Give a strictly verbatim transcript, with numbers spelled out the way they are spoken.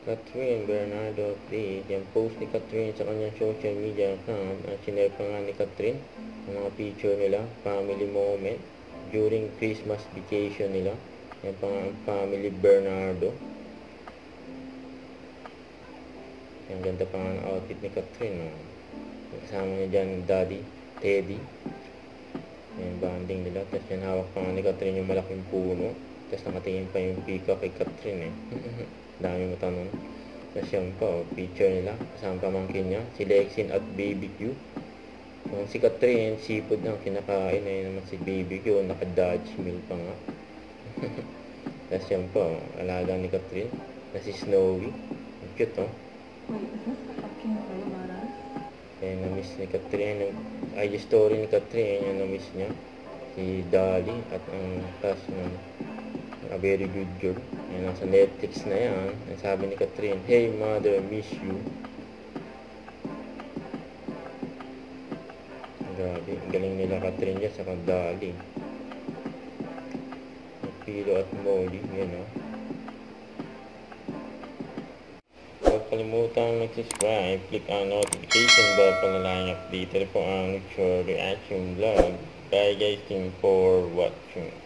Catherine Bernardo, please. Yung post ni Catherine sa kanyang social media account at sinare pa nga ni Catherine ang mga picture nila, family moment during Christmas vacation nila. Yan pa nga ang family Bernardo. Yung ganda pa nga ang outfit ni Catherine. Oh. Kasama niya dyan Daddy, Teddy. Yung banding nila. Tapos yan hawak pa nga ni Catherine yung malaking puno. Tapos nakatingin pa yung pika kay Catherine eh. Dami mo tanong. Tapos yan pa, oh, picture nila. Kasama pamangkin niya, si Lexin at Baby Q. Yung si Catherine, seafood lang kinakain. Ayun naman si Baby Q, naka-Dutch meal pa nga. Tapos yan pa, oh, alaga ni Catherine. Na si Snowy. Cute oh. Ayun, na-miss ni Catherine. I G story ni Catherine, yung na-miss niya. Si Dali at ang cast ng A Very Good Girl. Yan, nasa Netflix na yan. Ang sabi ni Catherine, "Hey mother, miss you." Grabe, ang galing nila Catherine dyan sa Dali. Pilo at Molly, yan o. Huwag kalimutan mag-subscribe, click ang notification bell para lang updated po ang future reaction vlog. Bye guys, thank you for watching.